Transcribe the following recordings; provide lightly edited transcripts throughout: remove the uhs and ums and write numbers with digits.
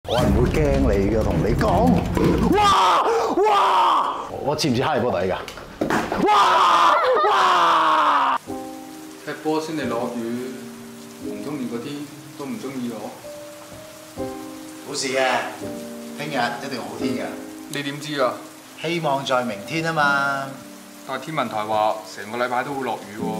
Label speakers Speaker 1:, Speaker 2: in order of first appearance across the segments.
Speaker 1: 我係唔會驚你嘅，同你講。哇！我似唔似哈利波特㗎？哇！
Speaker 2: 踢波先嚟落雨，唔中意嗰啲都唔中意我。
Speaker 1: 冇事嘅，聽日一定好天嘅。
Speaker 2: 你點知啊？
Speaker 1: 希望在明天啊嘛。
Speaker 2: 但係天文台話成個禮拜都會落雨喎。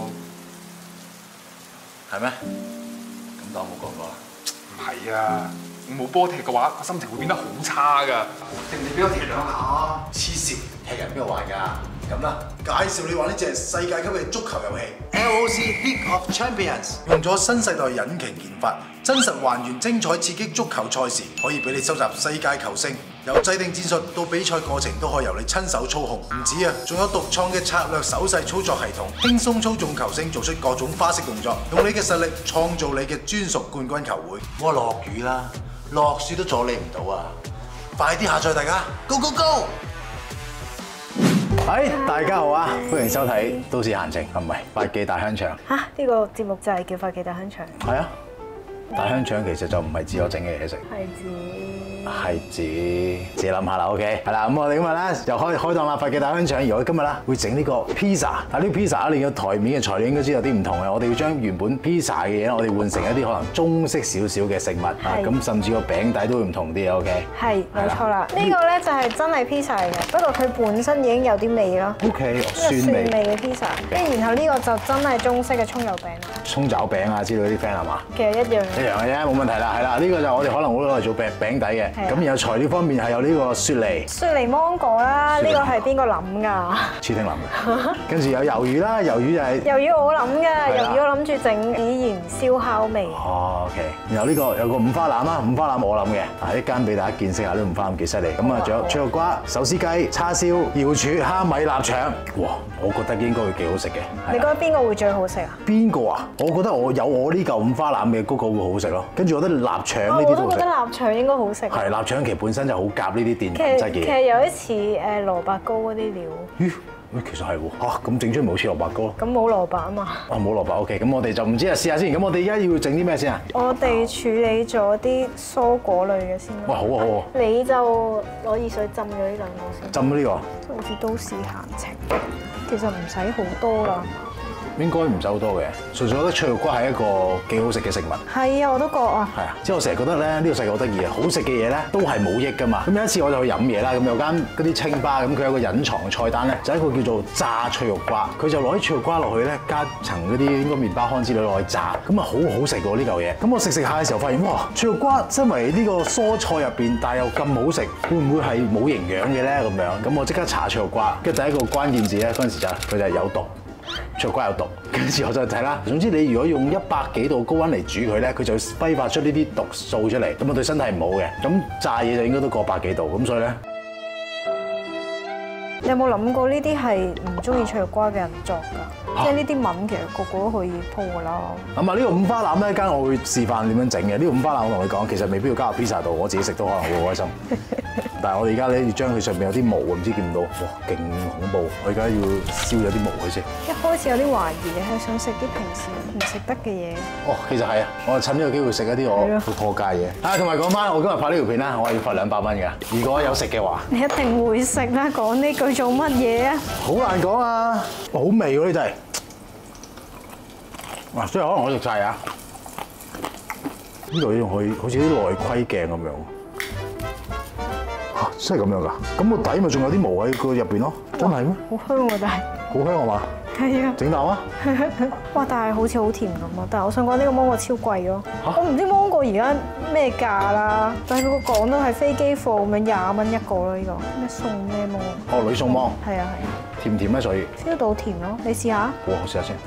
Speaker 1: 係咩？咁當我冇講過啦。
Speaker 2: 唔係啊，我冇波踢嘅話，個心情會變得好差㗎。定你俾我踢兩下？
Speaker 1: 黐線，踢人邊度玩㗎？咁啦，介紹你玩呢隻世界級嘅足球遊戲 LOC League of Champions， 用咗新世代引擎研發，真實還原精彩刺激足球賽事，可以俾你收集世界球星。由制定戰術到比賽過程都可以由你親手操控，唔止啊，仲有獨創嘅策略手勢操作系統，輕鬆操縱球星做出各種花式動作，用你嘅實力創造你嘅專屬冠軍球會。唔好話落雨啦，落雪都阻你唔到啊！快啲下載大家 ，Go Go Go！大家好啊！歡迎收睇《都市閒情》，唔係發記大香腸。
Speaker 3: 嚇！呢個節目就係叫發記大香腸。
Speaker 1: 係啊，大香腸其實就唔係自我整嘅嘢食。係自己諗下啦 ，OK， 係啦，咁我哋今日咧又開檔啦，發記大香腸。而我今日咧會整呢個 pizza， 但呢個 pizza 你個台面嘅材料應該知有啲唔同嘅，我哋要將原本 pizza 嘅嘢，我哋換成一啲可能中式少少嘅食物，咁甚至個餅底都會唔同啲 ，OK。係，
Speaker 3: 冇錯啦。呢個咧就係真係 pizza 嚟嘅，不過佢本身已經有啲味咯。
Speaker 1: OK， 酸味
Speaker 3: 嘅 pizza， 跟住然後呢個就真係中式嘅葱油餅啦。葱
Speaker 1: 爪餅啊之類啲 friend 係嘛？
Speaker 3: 其實一樣
Speaker 1: 嘅啫，冇問題啦，係啦，呢個就我哋可能會攞嚟做餅底嘅。咁然後材料方面係有呢個雪梨
Speaker 3: 芒果啦，呢個係邊個諗㗎？
Speaker 1: 黐丁諗嘅。跟住有魷魚啦，魷魚就係
Speaker 3: 魷魚我諗㗎，魷魚我諗住整孜然燒烤味。
Speaker 1: 哦 ，OK。然後呢個有個五花腩啦，五花腩我諗嘅，一間俾大家見識下呢五花腩幾犀利。咁啊，仲有脆肉瓜、手撕雞、叉燒、瑤柱、蝦米臘腸。哇，我覺得應該會幾好食嘅。
Speaker 3: 你覺得邊個會最好食啊？
Speaker 1: 邊個啊？我覺得我有我呢嚿五花腩嘅嗰個會好食咯。跟住我覺得臘腸呢啲都好食。
Speaker 3: 我覺得臘腸應該好食。
Speaker 1: 係臘腸其實本身就好夾呢啲澱粉質嘅嘢。
Speaker 3: 其實有啲似蘿蔔糕嗰啲料。
Speaker 1: 咦？其實係喎。嚇，咁整出嚟冇似蘿蔔糕咯。
Speaker 3: 咁冇蘿蔔啊嘛。
Speaker 1: 冇蘿蔔 OK， 咁我哋就唔知啊，試下先。咁我哋而家要整啲咩先啊？我
Speaker 3: 哋處理咗啲蔬果類嘅先。
Speaker 1: 哇，好啊好啊。
Speaker 3: 你就攞熱水浸咗呢兩個先。
Speaker 1: 浸咗呢個？
Speaker 3: 好似都市閒情。其實唔使好多啦。
Speaker 1: 應該唔使好多嘅，純粹覺得脆肉瓜係一個幾好食嘅食物。
Speaker 3: 係啊，我都覺啊。係啊，
Speaker 1: 即係我成日覺得咧，呢個世界好得意啊！好食嘅嘢咧都係冇益噶嘛。咁有一次我就去飲嘢啦，咁有間嗰啲清吧，咁佢有個隱藏嘅菜單咧，就係一個叫做炸脆肉瓜。佢就攞啲脆肉瓜落去咧，加層嗰啲應該麵包糠之類落去炸，咁啊好好食喎呢嚿嘢。咁我食下嘅時候發現，哇！脆肉瓜身為呢個蔬菜入邊，但係又咁好食，會唔會係冇營養嘅咧？咁樣，咁我即刻查脆肉瓜，跟住第一個關鍵字咧，嗰陣時就佢就係有毒。脆肉瓜有毒，跟住我就睇啦。總之你如果用100幾度高溫嚟煮佢咧，佢就會揮發出呢啲毒素出嚟，咁啊對身體唔好嘅。咁炸嘢就應該都過100幾度，咁所以咧，
Speaker 3: 你有冇諗過呢啲係唔中意脆肉瓜嘅人作㗎？即係呢啲文其實個個都可以鋪㗎啦。咁啊，
Speaker 1: 呢個五花腩咧，間我會示範點樣整嘅。呢個五花腩我同你講，其實未必要加入 pizza 度，我自己食都可能會好開心。但係我哋而家咧要將佢上面有啲毛，唔知見唔到，哇，勁恐怖！我而家要燒咗啲毛佢先。
Speaker 3: 一開始有啲懷疑，你係想食啲平時唔食得嘅嘢。
Speaker 1: 哦，其實係啊，我係趁呢個機會食一啲我會破戒嘢。同埋講翻，我今日拍呢條片咧，我係要罰200蚊㗎。如果有食嘅話，
Speaker 3: 你一定會食啦！講呢句做乜嘢啊？
Speaker 1: 好難講啊！好味喎呢真係。哇！所以可能我食晒啊！呢度仲可以好似啲內窺鏡咁樣。真係咁樣㗎？咁個底咪仲有啲毛喺個入邊咯？真係咩？
Speaker 3: 好香喎，但係
Speaker 1: 好香係嘛？
Speaker 3: 係啊！
Speaker 1: 整啖啊！
Speaker 3: 哇！但係好似好甜咁啊！但係我想講呢個芒果超貴咯。我唔知芒果而家咩價啦，但係佢個講到係飛機貨咁樣20蚊一個咯，呢個咩送咩芒？
Speaker 1: 哦，女送芒。
Speaker 3: 係啊係啊。
Speaker 1: 甜唔甜咧？所以
Speaker 3: feel 到甜咯，你試下。
Speaker 1: 哇！我試下先。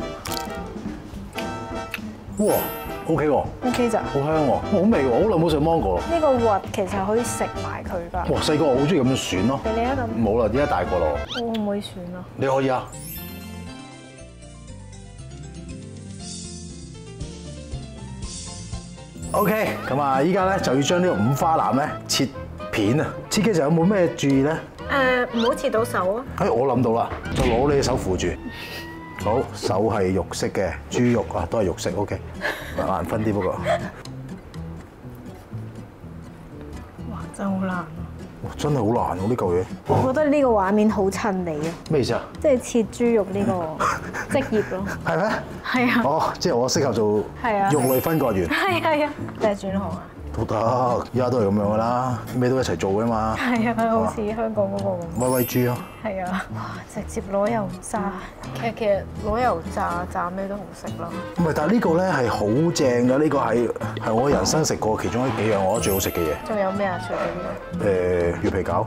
Speaker 1: 哇！ OK 喎
Speaker 3: ，OK 咋？
Speaker 1: 好香喎，好味喎，好耐冇食芒果咯。
Speaker 3: 呢個核其實可以食埋佢㗎。
Speaker 1: 哇！細個我好中意咁樣選咯。
Speaker 3: 俾你一咁。
Speaker 1: 冇啦，而家大個咯。
Speaker 3: 我可唔可以選啊？
Speaker 1: 你可以啊。OK， 咁啊，依家咧就要將呢個五花腩咧切片啊。切嘅時候有冇咩注意咧？
Speaker 3: 唔好切到手啊！
Speaker 1: 我諗到啦，就攞你嘅手扶住。好，手係肉色嘅，豬肉啊都係肉色 ，OK， 難分啲不過。
Speaker 3: 哇！真係好難啊！
Speaker 1: 哇，真係好難喎呢嚿嘢。
Speaker 3: 我覺得呢個畫面好襯你啊！
Speaker 1: 咩意思啊？
Speaker 3: 即係切豬肉呢個職業咯。
Speaker 1: 係咩？
Speaker 3: 係啊。
Speaker 1: 哦，即係我適合做肉類分割員。
Speaker 3: 係啊。定係轉行啊？
Speaker 1: 都得，而家都係咁樣噶啦，咩都一齊做噶嘛。
Speaker 3: 係啊，好似香港嗰個咁。
Speaker 1: 威威豬咯。
Speaker 3: 係啊，哇！直接攞油炸，其實攞油炸咩都好食咯。
Speaker 1: 唔係，但係呢個咧係好正㗎，呢個係我人生食過其中幾樣我覺得最好食嘅嘢。
Speaker 3: 仲有咩啊？除咗呢個？
Speaker 1: 魚皮餃。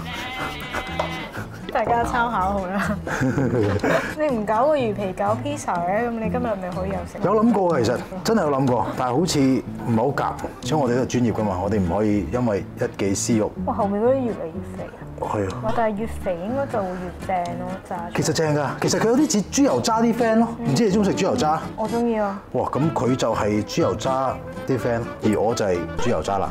Speaker 3: 大家參考好啦。你唔搞個魚皮餃 pizza 嘅，咁你今日咪可以有食？
Speaker 1: 有諗過其實真係有諗過，但係好似唔係好夾，所以我哋都係專業㗎嘛，我哋唔可以因為一己私欲。
Speaker 3: 哇！後面嗰啲越嚟越肥啊！
Speaker 1: 係啊。
Speaker 3: 哇！但係越肥應該就會越正咯，炸。
Speaker 1: 其實正㗎，其實佢有啲似豬油渣啲 friend 咯，唔知你中唔中意食豬油渣？
Speaker 3: 我中意啊！
Speaker 1: 哇！咁佢就係豬油渣啲 friend，而我就係豬油渣男。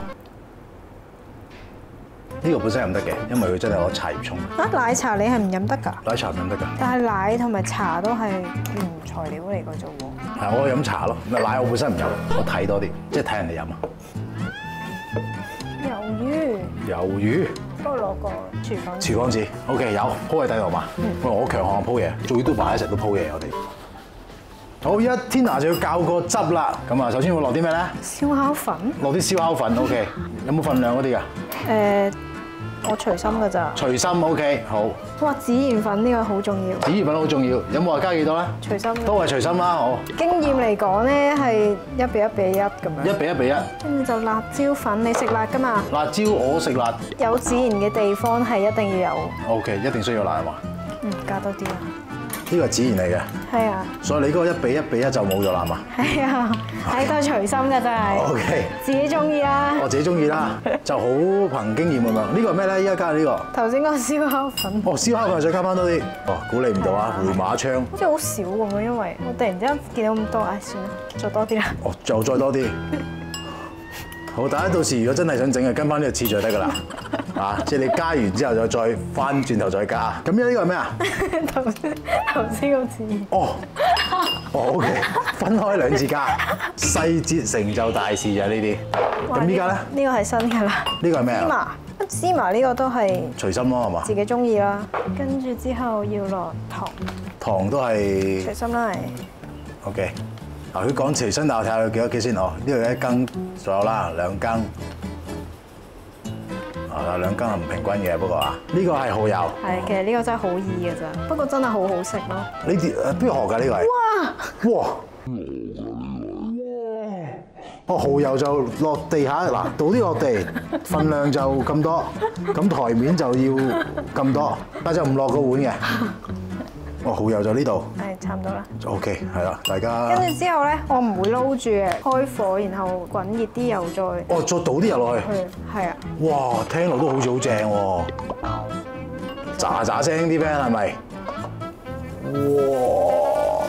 Speaker 1: 呢個本身飲得嘅，因為佢真係攞茶葉沖。
Speaker 3: 啊！奶茶你係唔飲得㗎？
Speaker 1: 奶茶唔飲得㗎。
Speaker 3: 但係奶同埋茶都係原材料嚟㗎啫喎。
Speaker 1: 係我飲茶咯，奶我本身唔飲，我睇多啲，即係睇人哋飲啊。
Speaker 3: 魷魚。
Speaker 1: 魷魚。
Speaker 3: 幫我攞個廚房。
Speaker 1: 廚房紙 ，OK 有鋪喺底度嘛？喂，我強項鋪嘢，做 YouTuber一直都鋪嘢我哋。好，一 Tina 就要教個汁啦。咁啊，首先會落啲咩咧？
Speaker 3: 燒烤粉。
Speaker 1: 落啲燒烤粉 ，OK。有冇份量嗰啲㗎？
Speaker 3: 我隨心㗎咋。
Speaker 1: 隨心 OK， 好。
Speaker 3: 哇！孜然粉呢個好重要。
Speaker 1: 孜然粉好重要，有冇話加幾多咧？
Speaker 3: 隨心。
Speaker 1: 都係隨心啦，好。
Speaker 3: 經驗嚟講咧係1比1比1咁樣。
Speaker 1: 1比1比1。
Speaker 3: 跟住就辣椒粉，你食辣㗎嘛？
Speaker 1: 辣椒我食辣。
Speaker 3: 有孜然嘅地方係一定要有。
Speaker 1: OK， 一定需要辣係嘛？
Speaker 3: 加多啲啊。
Speaker 1: 呢個係孜然嚟嘅。係
Speaker 3: 啊。
Speaker 1: 所以你嗰個1比1比1就冇咗辣嘛？
Speaker 3: 係啊，係都係隨心㗎真係。
Speaker 1: OK。
Speaker 3: 自己中意啦。
Speaker 1: 我自己中意啦，就好憑經驗咁樣。呢個係咩咧？依家加呢個。
Speaker 3: 頭先嗰個燒烤粉。
Speaker 1: 哦，燒烤粉再加翻多啲。哦，估你唔到啊，回馬槍。
Speaker 3: 好似好少咁樣，因為我突然之間見到咁多，唉，算啦，再多啲啦。
Speaker 1: 哦，就再多啲。好，大家到時如果真係想整嘅，跟翻呢個次序就得㗎啦。啊，即係你加完之後再翻轉頭再加。咁呢個係咩啊？
Speaker 3: 頭先個字。
Speaker 1: 哦。哦 ，OK， 分開兩次加，細節成就大事就係呢啲。咁依家咧？呢個係新㗎啦。呢個係咩啊？芝麻呢個都係隨心咯，係嘛？自己中意啦。跟住之後要落糖。糖都係隨心啦，係。OK。嗱，佢講隨心，但我睇下佢幾多先哦。呢度有1羹左右啦，2羹。啊，2羹係唔平均嘅，不過啊，呢個係蠔油。係，其實呢個真係好易嘅咋，不過真係好好食咯。呢啲邊度學㗎？呢個係。哇！哇！哦，蠔油就落地下嗱，倒啲落地，份量就咁多，咁台面就要咁多，但就唔落個碗嘅。哦，蠔油就呢度。係，差唔多啦。OK，係啦，大家。跟住之後咧，我唔會撈住嘅，開火，然後滾熱啲油再。哦，再倒啲油落去。係啊。哇，聽落都好似好正喎。喳喳聲啲 friend 係咪？哇！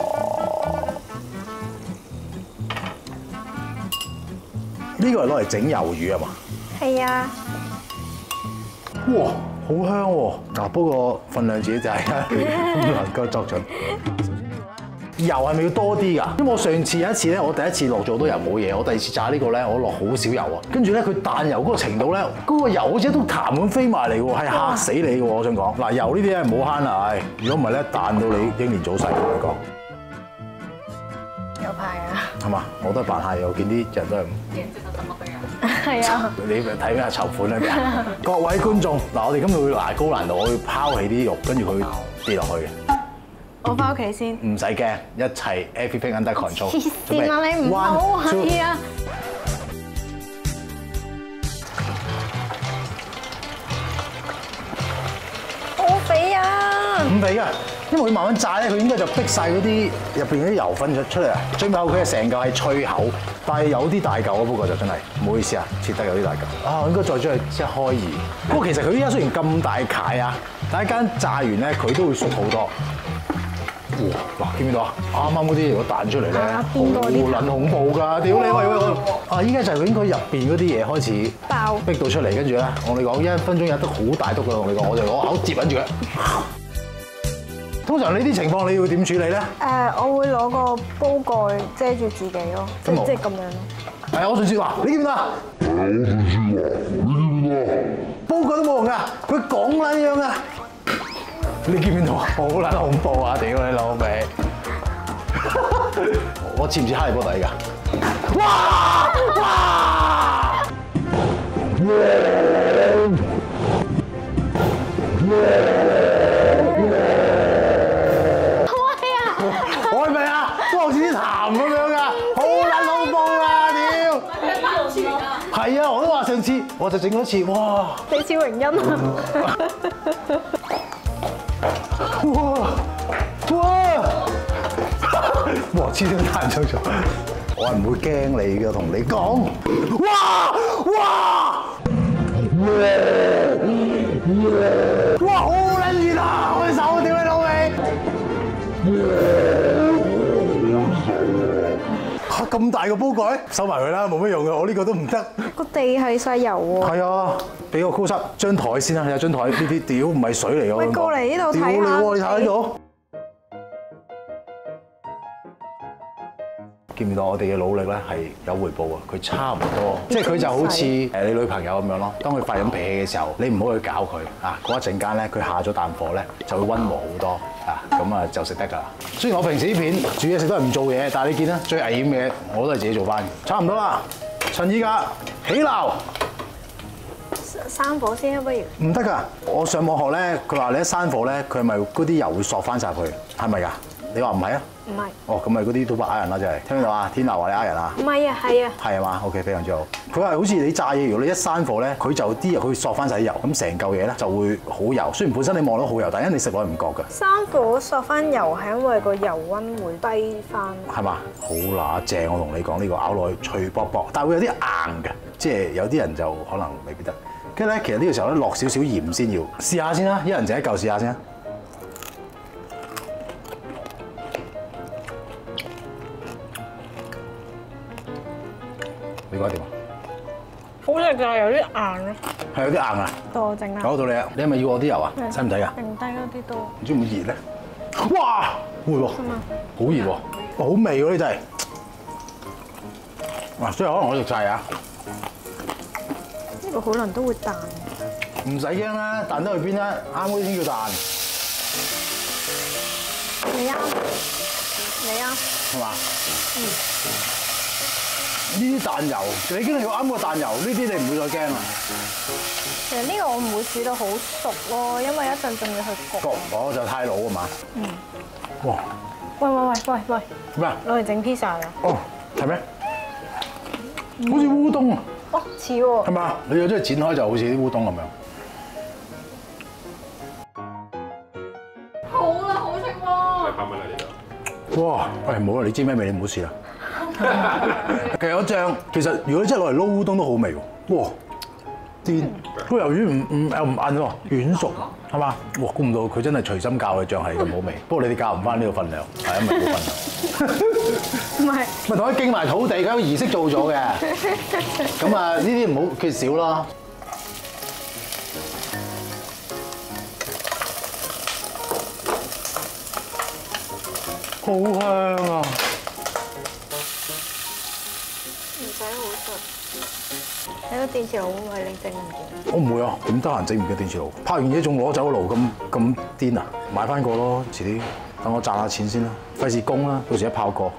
Speaker 1: 呢個係攞嚟整魷魚係嘛？係啊。哇！好香喎！嗱，不過份量自己就係唔能夠作準。油係咪要多啲㗎？因為我上次有一次咧，我第一次落咗好多油冇嘢，我第二次炸呢個咧，我落好少油啊。跟住咧，佢彈油嗰個程度咧，嗰個油好似都痰咁飛埋嚟喎，係嚇死你嘅喎！我想講，嗱，油呢啲咧唔好慳啊！唉，如果唔係咧，彈到你英年早逝，同你講。有排啊！係嘛？我都係扮下嘢，我見啲人都係。係啊！你睇咩籌款啊？各位觀眾，嗱，我哋今日會拿高難度，我會拋起啲肉，跟住佢跌落去嘅。我翻屋企先。唔使驚，一切 everything under control。黐線啊！你唔好係啊！好肥啊！唔肥㗎，因為佢慢慢炸咧，佢應該就逼晒嗰啲入邊嗰啲油分出嚟啊！最後佢係成嚿係脆口，但係有啲大嚿啊，不過就真係唔好意思啊，切得有啲大嚿啊，應該再將佢即係開二。不過其實佢依家雖然咁大塊啊，但係一間炸完咧，佢都會縮好多。哇！嗱，見唔見到啊？啱啱嗰啲如果彈出嚟咧，好撚恐怖㗎！屌你喂！啊！依家就係佢應該入邊嗰啲嘢開始爆，逼到出嚟，跟住咧，我同你講1分鐘有得好大篤㗎，同你講，我就攞口接緊住佢。通常呢啲情況你要點處理咧？我會攞個煲蓋遮住自己咯，即係咁樣咯。係啊，我上次話，你見唔見啊？我上次話，你見唔見啊？ 煲佢都冇用㗎，佢講撚樣啊！你見唔見到啊？好撚恐怖啊！屌你老味！我似唔似哈利波特㗎？哇！我係咪啊？都好似啲痰咁樣㗎，好撚恐怖啊！屌！係啊，我都話上次我就整咗一次，哇！
Speaker 3: 你似榮恩啊！
Speaker 1: 哇！哇！黐線彈出咗，我係唔會驚你嘅，同你講。哇！好撚熱啊！開手，屌你老味！嚇咁大個煲蓋，收埋佢啦，冇乜用嘅，我呢個都唔得。
Speaker 3: 個地係晒油喎。
Speaker 1: 係啊，俾個 close up 張台先啦，有張台呢啲屌唔係水嚟㗎。
Speaker 3: 喂，過嚟呢度睇下。
Speaker 1: 屌你喎，你睇到？見唔見到我哋嘅努力咧係有回報啊？佢差唔多，即係佢就好似你女朋友咁樣咯。當佢發緊脾氣嘅時候，你唔好去搞佢啊！嗰一陣間咧，佢下咗啖火咧，就會溫和好多啊！咁啊就食得㗎啦。雖然我平時啲片煮嘢食都係唔做嘢，但係你見啦，最危險嘅嘢我都係自己做翻。差唔多啦，趁依家起鬧。
Speaker 3: 生火先啊，不如？
Speaker 1: 唔得㗎！我上網學咧，佢話你一生火咧，佢係咪嗰啲油會索翻晒佢？係咪㗎？你話唔係啊？
Speaker 3: 唔係。
Speaker 1: 哦，咁咪嗰啲都呃人啦，真係。聽唔聽到啊？天娜話你呃人啊？
Speaker 3: 唔係啊，係啊。
Speaker 1: 係啊嘛 ，OK， 非常之好。佢話好似你炸嘢，如果你一閂火咧，佢就啲油佢索翻晒啲油，咁成嚿嘢咧就會好油。雖然本身你望到好油，但係因為你食落去唔覺㗎。
Speaker 3: 生火索翻油係因為個油溫會低翻。
Speaker 1: 係嘛？好乸正，我同你講呢個咬落去脆卜卜，但係會有啲硬嘅，即係有啲人就可能未必得。跟住咧，其實呢個時候咧落少少鹽先要，試下先啦，一人整一嚿試下先。你覺得點啊？
Speaker 3: 好食㗎，有啲硬咧。
Speaker 1: 係有啲硬啊！
Speaker 3: 到我整啦。
Speaker 1: 搞到你啊！你係咪要我啲油啊？使唔使㗎？
Speaker 3: 剩低嗰啲都。
Speaker 1: 唔知會唔會熱咧？哇！會喎，好熱喎，好味喎呢真係。哇！所以可能我食晒啊！
Speaker 3: 呢個可能都會彈。
Speaker 1: 唔使驚啦，彈得去邊啦？啱嗰啲先叫彈。
Speaker 3: 你啱，你啱。
Speaker 1: 係嘛？呢啲彈油，你已經係要啱個彈油，呢啲你唔會再驚啦。
Speaker 3: 其實呢個我唔會煮到好熟咯，因為一陣仲要去焗。
Speaker 1: 我就太老啊嘛。嗯。哇！
Speaker 3: 喂！
Speaker 1: 咩啊？
Speaker 3: 攞嚟整 pizza 㗎。
Speaker 1: 哦，係咩？好似烏冬啊！
Speaker 3: 哦，似喎。
Speaker 1: 係嘛？你又真係剪開就好似啲烏冬咁樣。
Speaker 3: 好啦，好食喎。
Speaker 2: 100蚊啊呢度。
Speaker 1: 哇！喂，冇啦，你知咩味？你唔好試啦。其實有醬，其實如果你真係攞嚟撈烏冬都好味喎。哇！啲個魷魚又唔韌喎，軟熟係嘛？哇！估唔到佢真係隨心教嘅醬係咁好味。不過你哋教唔翻呢個分量，係因為冇分量。
Speaker 3: 唔係。
Speaker 1: 咪同佢敬埋土地，佢有個儀式做咗嘅。咁啊，呢啲唔好缺少咯。好香啊！
Speaker 3: 唔使好熟。你個電磁爐會唔會你整唔掂？
Speaker 1: 我唔會啊，點得閒整唔嘅電磁爐？拍完嘢仲攞走個爐咁癲啊！買翻個咯，遲啲等我賺下錢先啦，費事供啦，到時一炮過。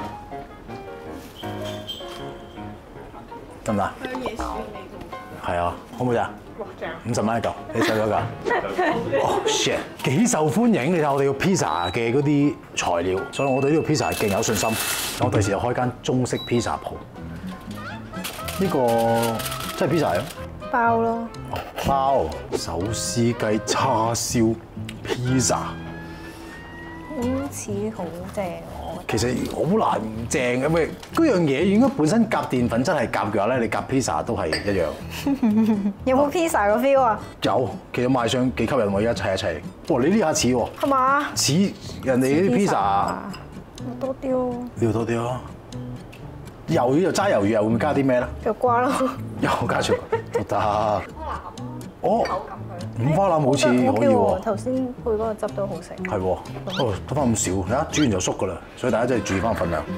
Speaker 1: 得唔得？
Speaker 3: 有椰樹味㗎。
Speaker 1: 係啊，好唔好呀？50蚊一嚿，你收咗㗎？哦 shit， 幾受歡迎！你睇我哋個 pizza 嘅嗰啲材料，所以我對呢個 pizza 係勁有信心。我第時就開間中式 pizza 鋪。呢個真係 pizza 啊！
Speaker 3: 包咯。
Speaker 1: 哦，包手撕雞叉燒 pizza，
Speaker 3: 好似好正我。
Speaker 1: 其實好難唔正嘅，喂，嗰樣嘢應該本身夾澱粉質係夾嘅話咧，你夾 pizza 都係一樣。
Speaker 3: 有冇 pizza 個 feel 啊？
Speaker 1: 有，其實賣相幾吸引喎，一齊。哇，你呢下似喎。
Speaker 3: 係嘛？
Speaker 1: 似人哋啲 pizza。
Speaker 3: 多啲咯。
Speaker 1: 呢度多啲咯。魷魚就齋魷魚，又會唔會加啲咩咧？
Speaker 3: 腳瓜咯。
Speaker 1: 又加全都得。哦，五花腩好似可以喎。
Speaker 3: 頭先配嗰個汁都好食。
Speaker 1: 係喎，哦，得翻咁少，你睇煮完就縮噶啦，所以大家真係注意翻份量。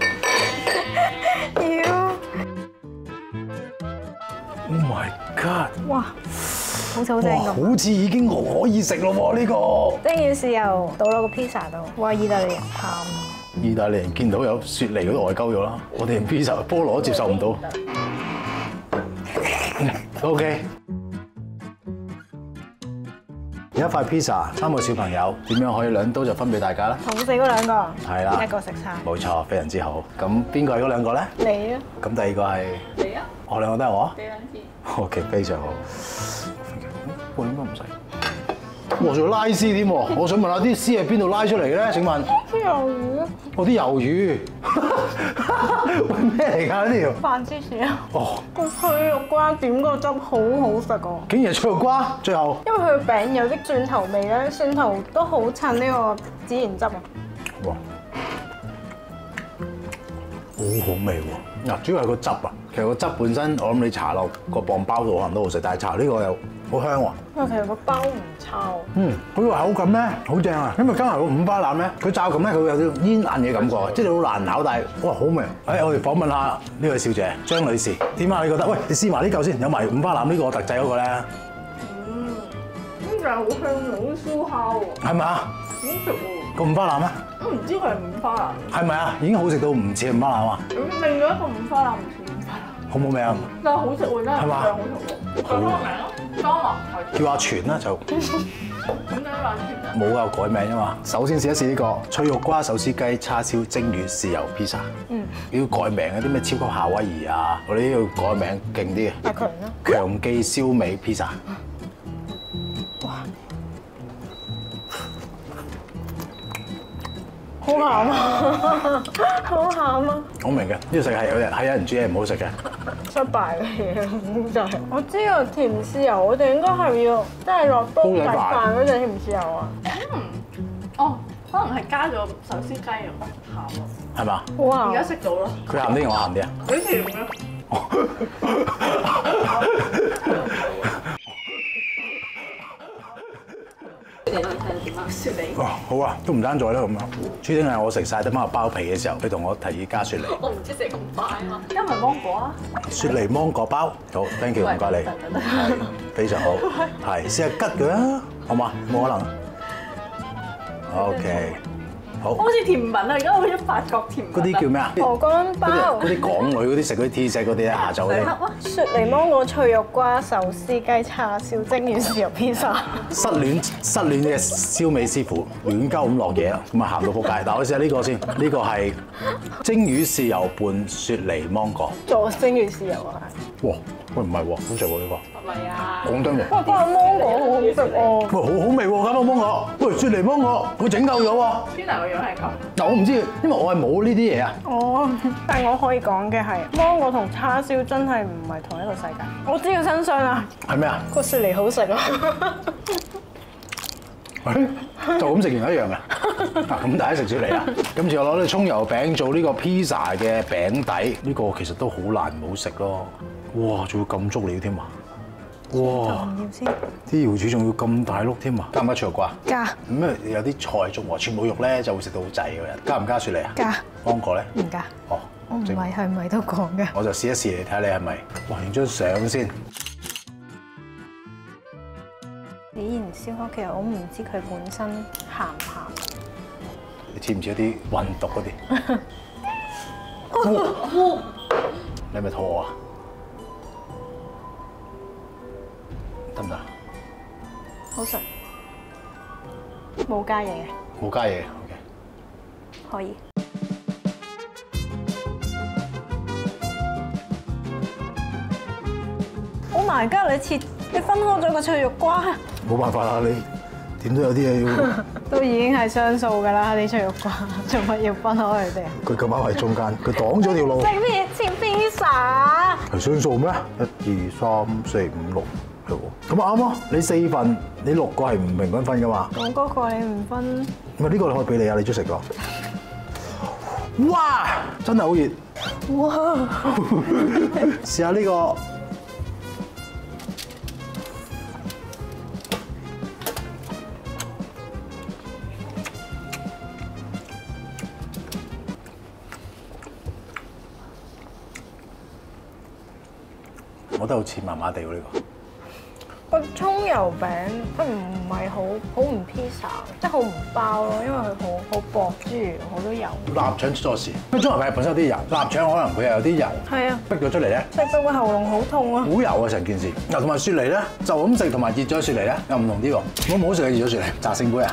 Speaker 3: 妖
Speaker 1: Oh my god！
Speaker 3: 哇！ 好似好正
Speaker 1: 哇，
Speaker 3: 咁。
Speaker 1: 好似已經可以食咯喎呢個。
Speaker 3: 蒸魚豉油倒落個 pizza 度，哇！意大利人貪。
Speaker 1: 意大利人見到有雪梨嗰度外鳩咗啦，我哋連 pizza 菠蘿都接受唔到。OK。有一塊 pizza， 3個小朋友，點樣可以2刀就分俾大家咧？
Speaker 3: 同死嗰兩個。
Speaker 1: 係啦，
Speaker 3: 一個食晒。
Speaker 1: 冇錯，非常之好。咁邊個係嗰2個咧？
Speaker 3: 你啊？
Speaker 1: 咁第二個係
Speaker 4: 你啊，
Speaker 1: 我2個都係我。
Speaker 4: 俾兩次。
Speaker 1: OK， 非常好。我應該唔使。哇，仲有拉絲添喎！我想問下啲絲係邊度拉出嚟嘅咧？請問？
Speaker 3: 啲魷魚。
Speaker 1: 我啲魷魚。喂，咩嚟㗎呢條？
Speaker 3: 飯芝士啊！
Speaker 1: 哦，
Speaker 3: 個脆肉瓜點個汁好好食啊！
Speaker 1: 竟然係脆肉瓜，最後。
Speaker 3: 因為佢個餅有啲蒜頭味咧，蒜頭都好襯呢個孜然汁啊！
Speaker 1: 哇，好好味喎！嗱，主要係個汁啊。其實個汁本身，我諗你搽落個磅包度可能都好食，但係搽呢個又好香喎。
Speaker 3: 因為其實個包唔差喎。
Speaker 1: 佢個口感咧好正啊！因為加埋個五花腩咧，佢炸咁咧，佢會有啲煙韌嘅感覺，即係好難咬，但係哇好味！我哋訪問下呢位小姐張女士，點啊？你覺得？喂，你試埋呢嚿先，有埋五花腩呢個特製嗰個咧。
Speaker 4: 咁就係好香喎，好似燒烤喎。
Speaker 1: 係咪啊？
Speaker 4: 好食喎。
Speaker 1: 個五花腩咧？
Speaker 4: 我唔知佢係五花腩。
Speaker 1: 係咪啊？已經好食到唔似五花腩啊！
Speaker 4: 另外一個五花腩唔似五花腩。
Speaker 1: 好冇味啊？
Speaker 4: 但係好食喎，真係
Speaker 1: 係嘛
Speaker 4: 好食喎。改翻個名咯，江華係。
Speaker 1: 叫阿全啦就。
Speaker 4: 點解話全？
Speaker 1: 冇有改名啊嘛！首先試一試呢個脆肉瓜手撕雞叉燒蒸魚豉油 pizza。要改名嗰啲咩超級夏威夷啊，我哋都要改名勁啲嘅。
Speaker 3: 阿強啦。
Speaker 1: 強記燒味 pizza。
Speaker 3: 好鹹啊！好鹹啊！
Speaker 1: 我明嘅，呢個食係有人煮嘢唔好食嘅。
Speaker 3: 失敗嘅嘢就係。我知道甜豉油，我哋應該係要即係落煲仔飯嗰隻甜豉油啊。
Speaker 4: 哦，可能係加咗手撕雞咁鹹喎。
Speaker 1: 係嘛？
Speaker 3: 哇！
Speaker 4: 而家食到咯。
Speaker 1: 佢鹹啲定我鹹啲啊？
Speaker 4: 幾甜嘅。雪梨。
Speaker 1: 哇，好啊，都唔爭在啦咁樣。注定係我食晒，等翻個包皮嘅時候，佢同我提議加雪梨。
Speaker 4: 我唔知食咁快啊嘛。加埋芒果啊。
Speaker 1: 雪梨芒果包，好 ，thank you，唔該你，係非常好，係試下吉佢啦，好嘛？冇可能。OK，好。
Speaker 4: 好似甜品啊！而家好似法國甜品。
Speaker 1: 嗰啲叫咩啊？
Speaker 3: 鵝肝包。
Speaker 1: 嗰啲港女嗰啲食嗰啲 T 恤嗰啲咧，下晝嗰啲。
Speaker 3: 雪梨芒果脆肉瓜壽司雞叉燒蒸魚豉油 pizza。
Speaker 1: 失戀嘅燒味師傅亂鳩咁落嘢啦，咁啊鹹到仆街。但我試下呢個先，呢個係蒸魚豉油拌雪梨芒果。
Speaker 3: 做蒸魚豉油啊！
Speaker 1: 哇，喂唔係喎，好食喎呢個。
Speaker 4: 係咪啊？
Speaker 1: 講真喎。
Speaker 3: 哇，嗰個芒果好好食喎。
Speaker 1: 喂，好好味喎，咁個芒果。喂，雪梨芒果，佢整夠咗喎。
Speaker 4: 邊個個樣係咁？
Speaker 1: 嗱，我唔知，因為我係冇呢啲嘢啊。
Speaker 3: 哦，但係我可以講嘅係芒果同叉燒真係唔係同一個世界。我知道真相啦。
Speaker 1: 係咩啊？
Speaker 3: 個雪梨好食啊！
Speaker 1: 就咁食完一樣嘅。嗱，咁大家食雪梨啦。跟住我攞啲葱油餅做呢個 pizza 嘅餅底，呢個其實都好難唔好食咯。哇，仲要咁足料添啊！哇，
Speaker 3: 要先
Speaker 1: 啲瑤柱仲要咁大碌添啊！加唔加脆肉瓜？
Speaker 3: 加
Speaker 1: 咁啊有啲菜中和，全部肉咧就會食到好滯嘅人。加唔加雪梨啊？
Speaker 3: 加
Speaker 1: 芒果咧？
Speaker 3: 唔加。
Speaker 1: 哦，
Speaker 3: 我唔係咪都講嘅。
Speaker 1: 我就試一試你睇下你係咪？哇，影張相先。
Speaker 3: 孜然燒烤其實我唔知佢本身鹹唔鹹。
Speaker 1: 你似唔似一啲運毒嗰啲？你係咪肚餓啊？得唔得？
Speaker 3: 好食，冇加嘢嘅，
Speaker 1: 冇加嘢，OK。
Speaker 3: 可以。Oh my god！你分開咗個脆肉瓜，
Speaker 1: 冇辦法啦，你點都有啲嘢要。
Speaker 3: 都已經係雙數㗎啦，啲脆肉瓜，做乜要分開佢哋？
Speaker 1: 佢咁啱喺中間，佢擋咗條路。
Speaker 3: 食咩切 pizza？
Speaker 1: 係雙數咩？1、2、3、4、5、6，係喎。咁啊啱啊！你4份，你6個係唔平均分㗎嘛？
Speaker 3: 我嗰個你唔分。
Speaker 1: 唔係呢個你可以俾你啊，你中意食個。哇！真係好熱。
Speaker 3: 哇！
Speaker 1: 試下呢個。我覺得好似麻麻地喎呢個，
Speaker 3: 個葱油餅佢唔係好唔 pizza， 即係好唔包咯，因為佢好薄之餘好多油。
Speaker 1: 臘腸出咗事，因為葱油餅本身有啲油，臘腸可能佢又有啲油，
Speaker 3: 係啊，
Speaker 1: 逼咗出嚟咧，
Speaker 3: 食到個喉嚨好痛啊！
Speaker 1: 好油啊成件事。嗱，同埋雪梨咧，就咁食同埋熱咗雪梨咧又唔同啲喎。我唔好食嘅熱咗雪梨，炸聖杯啊！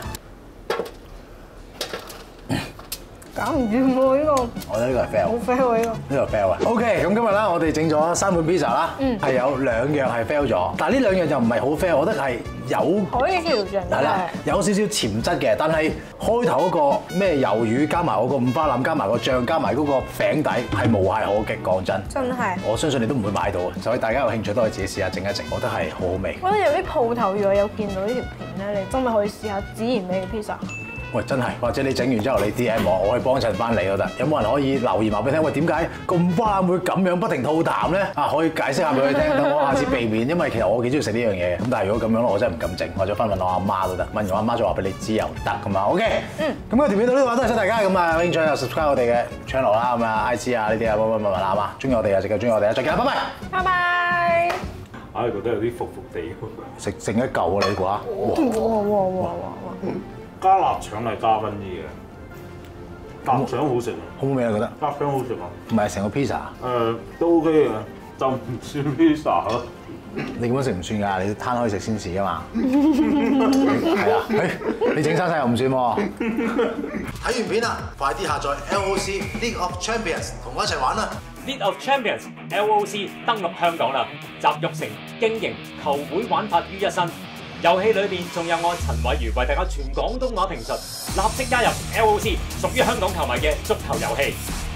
Speaker 3: 搞唔掂喎呢個，
Speaker 1: 我覺得呢個係 fail，
Speaker 3: 好 fail 喎呢個。
Speaker 1: 呢個 fail 啊。OK，咁今日啦，我哋整咗3碗 pizza 啦，係有2樣係 fail 咗，但係呢2樣就唔係好 fail，我覺得係有
Speaker 3: 可以調整
Speaker 1: 係啦，有少少潛質嘅，但係開頭嗰個咩魷魚加埋我個五花腩加埋個醬加埋嗰個餅底係無懈可擊，講真。
Speaker 3: 真係。
Speaker 1: 我相信你都唔會買到嘅，所以大家有興趣都可以自己試下整一整，我覺得係好好味。
Speaker 3: 我覺得有啲鋪頭如果有見到呢條片咧，你真係可以試下孜然味嘅 pizza。
Speaker 1: 喂，真係，或者你整完之後你 DM 我去幫襯翻你都得。有冇人可以留言話俾你聽？喂，點解個五花腩會咁樣不停吐痰咧？啊，可以解釋下俾佢聽，等我下次避免。因為其實我幾中意食呢樣嘢嘅。咁但係如果咁樣我真係唔敢整，或者翻問我阿媽都得。問完我阿媽再話俾你知又得咁啊。OK。咁個條片到呢度多謝大家。咁啊，有興趣就 subscribe 我哋嘅 channel 啦，咁啊 IG 啊呢啲啊乜啦嘛。中意我哋啊，直頭中意我哋啊，再見啦，拜拜。
Speaker 3: 拜拜。
Speaker 5: 硬係覺得有啲服服地。
Speaker 1: 食剩一嚿啊你估下？
Speaker 3: 哇！
Speaker 5: 加臘腸係加分啲嘅，臘腸好食啊！
Speaker 1: 好唔好味啊？覺得？
Speaker 5: 臘腸好食啊！
Speaker 1: 唔係成個 pizza。
Speaker 5: 都 OK 嘅，就唔算 pizza 咯。
Speaker 1: 你咁樣食唔算㗎，你攤開食先試㗎嘛。係啊，你整生晒又唔算喎。睇完片啦，快啲下載 LOC League of Champions 同我一齊玩啦！
Speaker 6: League of Champions LOC 登陸香港啦，集育成經營球會玩法於一身。遊戲裏邊仲有我陳偉如為大家全廣東話評述，立即加入 LOC，屬於香港球迷嘅足球遊戲。